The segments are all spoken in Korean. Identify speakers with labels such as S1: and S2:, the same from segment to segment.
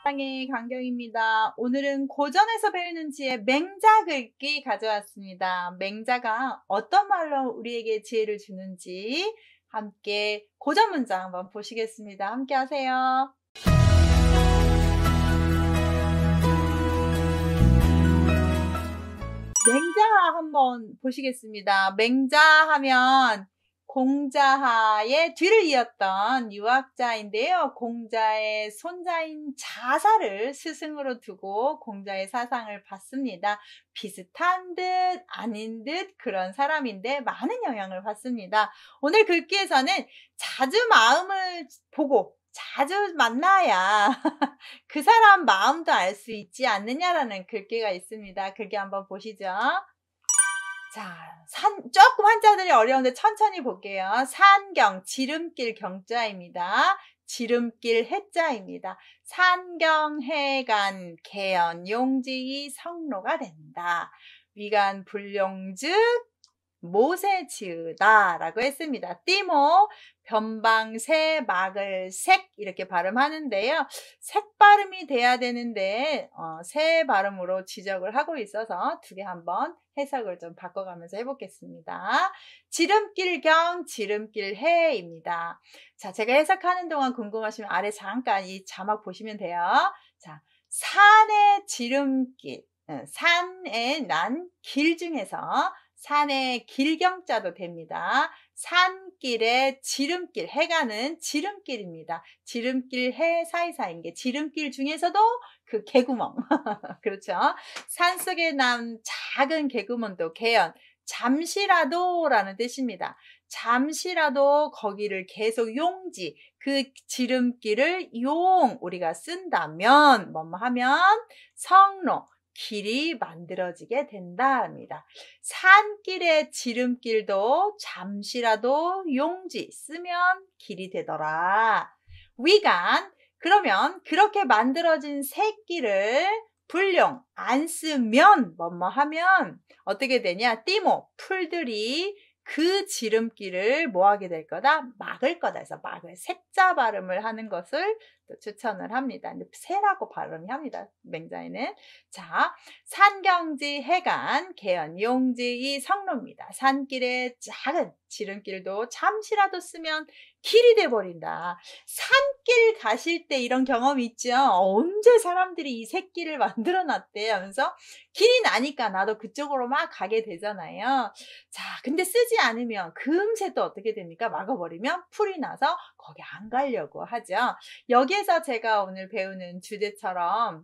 S1: 사랑의 강경입니다. 오늘은 고전에서 배우는 지혜 맹자 글귀 가져왔습니다. 맹자가 어떤 말로 우리에게 지혜를 주는지 함께 고전 문장 한번 보시겠습니다. 함께 하세요. 맹자 한번 보시겠습니다. 맹자 하면 공자하의 뒤를 이었던 유학자인데요. 공자의 손자인 자사를 스승으로 두고 공자의 사상을 받습니다. 비슷한 듯 아닌 듯 그런 사람인데 많은 영향을 받습니다. 오늘 글귀에서는 자주 마음을 보고 자주 만나야 그 사람 마음도 알 수 있지 않느냐라는 글귀가 있습니다. 글귀 한번 보시죠. 자, 조금 한자들이 어려운데 천천히 볼게요. 산경, 지름길 경자입니다. 지름길 해자입니다. 산경, 해간, 개연, 용지이 성로가 된다. 위간, 불용즉, 못에 지으다 라고 했습니다. 띠모, 변방새, 막을 색 이렇게 발음하는데요. 색 발음이 돼야 되는데 새 발음으로 지적을 하고 있어서 두 개 한번 해석을 좀 바꿔가면서 해보겠습니다. 지름길경, 지름길해입니다. 자, 제가 해석하는 동안 궁금하시면 아래 잠깐 이 자막 보시면 돼요. 자, 산의 지름길, 산에 난 길 중에서 산의 길경자도 됩니다. 산길의 지름길, 해가는 지름길입니다. 지름길 해 사이사이인 게 지름길 중에서도 그 개구멍 그렇죠. 산속에 난 작은 개구멍도 개연, 잠시라도 라는 뜻입니다. 잠시라도 거기를 계속 용지, 그 지름길을 우리가 쓴다면 뭐뭐 하면 성로, 길이 만들어지게 된다입니다. 산길의 지름길도 잠시라도 용지 쓰면 길이 되더라. 위간, 그러면 그렇게 만들어진 새길을 불용 안 쓰면 뭐뭐 하면 어떻게 되냐? 띠모, 풀들이 그 지름길을 뭐 하게 될 거다? 막을 거다 해서 막을 색자 발음을 하는 것을 또 추천을 합니다. 근데 새라고 발음이 합니다. 맹자에는. 자, 산경지, 해간, 개연, 용지이 성로입니다. 산길의 작은 지름길도 잠시라도 쓰면 길이 돼버린다. 산길 가실 때 이런 경험 있죠? 언제 사람들이 이 새길을 만들어 놨대 하면서 길이 나니까 나도 그쪽으로 막 가게 되잖아요. 자, 근데 쓰지 않으면 금세 또 어떻게 됩니까? 막아버리면 풀이 나서 거기 안 가려고 하죠. 여기에서 제가 오늘 배우는 주제처럼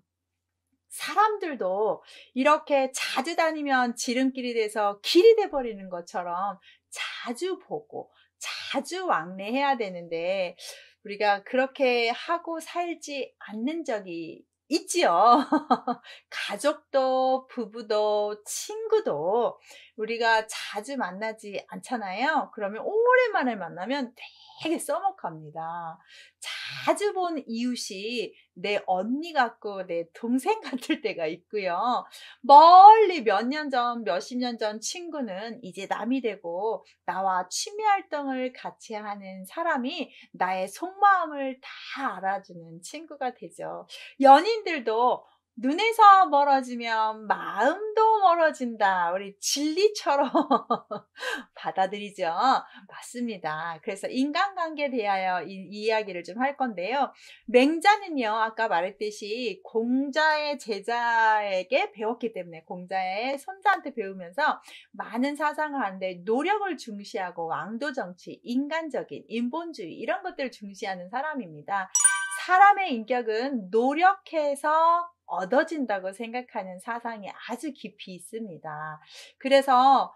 S1: 사람들도 이렇게 자주 다니면 지름길이 돼서 길이 돼버리는 것처럼 자주 보고 자주 왕래해야 되는데 우리가 그렇게 하고 살지 않는 적이 있지요. 가족도 부부도 친구도 우리가 자주 만나지 않잖아요. 그러면 오랜만에 만나면 되게 써먹합니다. 자주 본 이웃이 내 언니 같고 내 동생 같을 때가 있고요. 멀리 몇 년 전, 몇십 년 전 친구는 이제 남이 되고 나와 취미 활동을 같이 하는 사람이 나의 속마음을 다 알아주는 친구가 되죠. 연인들도 눈에서 멀어지면 마음도 멀어진다. 우리 진리처럼 받아들이죠. 맞습니다. 그래서 인간관계에 대하여 이 이야기를 좀 할 건데요. 맹자는요, 아까 말했듯이 공자의 제자에게 배웠기 때문에 공자의 손자한테 배우면서 많은 사상을 하는데 노력을 중시하고 왕도정치, 인간적인 인본주의 이런 것들을 중시하는 사람입니다. 사람의 인격은 노력해서 얻어진다고 생각하는 사상이 아주 깊이 있습니다. 그래서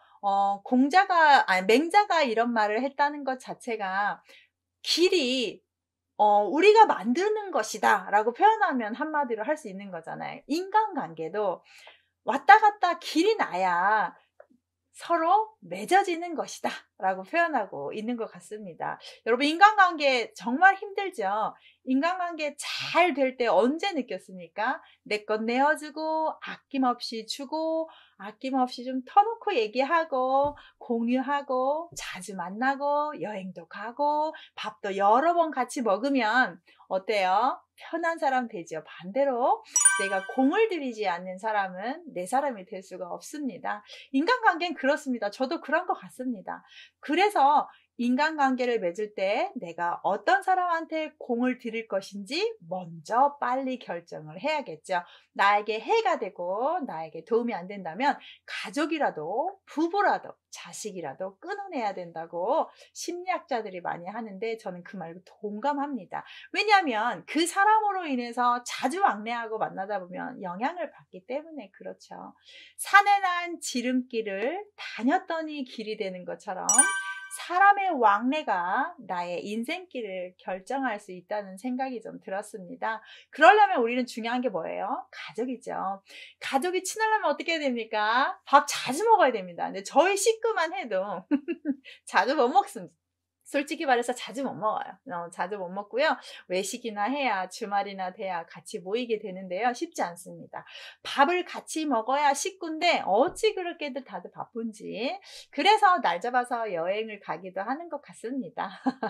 S1: 맹자가 이런 말을 했다는 것 자체가 길이 우리가 만드는 것이다 라고 표현하면 한마디로 할 수 있는 거잖아요. 인간관계도 왔다 갔다 길이 나야 서로 맺어지는 것이다 라고 표현하고 있는 것 같습니다. 여러분, 인간관계 정말 힘들죠? 인간관계 잘 될 때 언제 느꼈습니까? 내 것 내어주고 아낌없이 주고 아낌없이 좀 터놓고 얘기하고 공유하고 자주 만나고 여행도 가고 밥도 여러 번 같이 먹으면 어때요? 편한 사람 되죠. 반대로 내가 공을 들이지 않는 사람은 내 사람이 될 수가 없습니다. 인간관계는 그렇습니다. 저도 그런 것 같습니다. 그래서 인간관계를 맺을 때 내가 어떤 사람한테 공을 들일 것인지 먼저 빨리 결정을 해야겠죠. 나에게 해가 되고 나에게 도움이 안 된다면 가족이라도 부부라도 자식이라도 끊어내야 된다고 심리학자들이 많이 하는데 저는 그 말과 동감합니다. 왜냐하면 그 사람으로 인해서 자주 왕래하고 만나다 보면 영향을 받기 때문에 그렇죠. 산에 난 지름길을 다녔더니 길이 되는 것처럼 사람의 왕래가 나의 인생길을 결정할 수 있다는 생각이 좀 들었습니다. 그러려면 우리는 중요한 게 뭐예요? 가족이죠. 가족이 친하려면 어떻게 해야 됩니까? 밥 자주 먹어야 됩니다. 근데 저희 식구만 해도 자주 못 먹습니다. 솔직히 말해서 자주 못 먹어요. 자주 못 먹고요. 외식이나 해야 주말이나 돼야 같이 모이게 되는데요. 쉽지 않습니다. 밥을 같이 먹어야 식구인데 어찌 그렇게들 다들 바쁜지. 그래서 날 잡아서 여행을 가기도 하는 것 같습니다.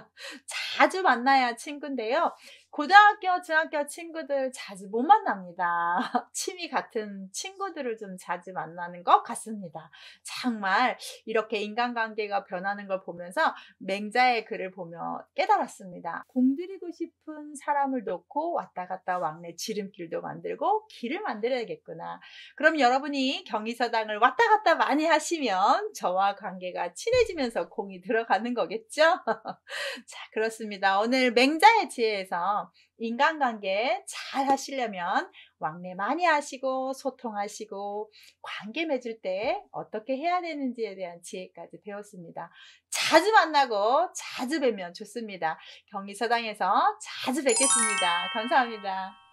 S1: 자주 만나야 친구인데요. 고등학교, 중학교 친구들 자주 못 만납니다. 취미 같은 친구들을 좀 자주 만나는 것 같습니다. 정말 이렇게 인간관계가 변하는 걸 보면서 맹자의 글을 보며 깨달았습니다. 공들이고 싶은 사람을 놓고 왔다 갔다 왕래 지름길도 만들고 길을 만들어야겠구나. 그럼 여러분이 경의사당을 왔다 갔다 많이 하시면 저와 관계가 친해지면서 공이 들어가는 거겠죠? 자, 그렇습니다. 오늘 맹자의 지혜에서 인간관계 잘 하시려면 왕래 많이 하시고 소통하시고 관계 맺을 때 어떻게 해야 되는지에 대한 지혜까지 배웠습니다. 자주 만나고 자주 뵈면 좋습니다. 경의서당에서 자주 뵙겠습니다. 감사합니다.